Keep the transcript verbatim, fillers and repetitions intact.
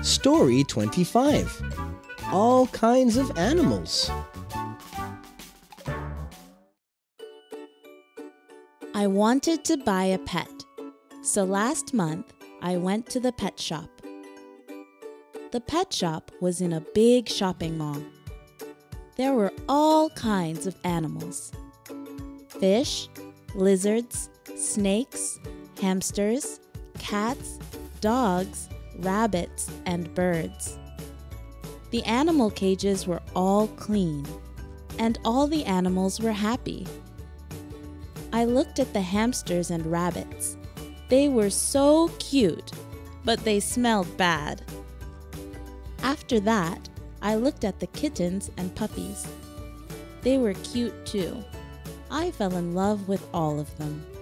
Story twenty-five. All kinds of animals. I wanted to buy a pet, so last month I went to the pet shop. The pet shop was in a big shopping mall. There were all kinds of animals: fish, lizards, snakes, hamsters, cats, dogs, rabbits, and birds. The animal cages were all clean, and all the animals were happy. I looked at the hamsters and rabbits. They were so cute, but they smelled bad. After that, I looked at the kittens and puppies. They were cute too. I fell in love with all of them.